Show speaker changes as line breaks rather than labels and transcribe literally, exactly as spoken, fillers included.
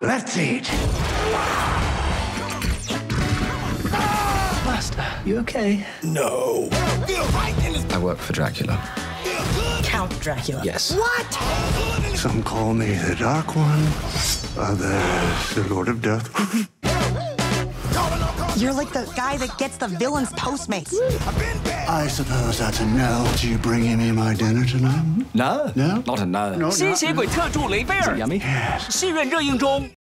Let's eat. Master, you okay?
No. I work for Dracula.
Count Dracula?
Yes.
What?
Some call me the Dark One, others the Lord of Death.
You're like the guy that gets the villain's Postmates.
I suppose that's a no. Do you bringing me my dinner tonight?
No.
No?
Not a no.
No,
吸血鬼特助雷菲尔
Yummy.
，Yes.
戏院热映中。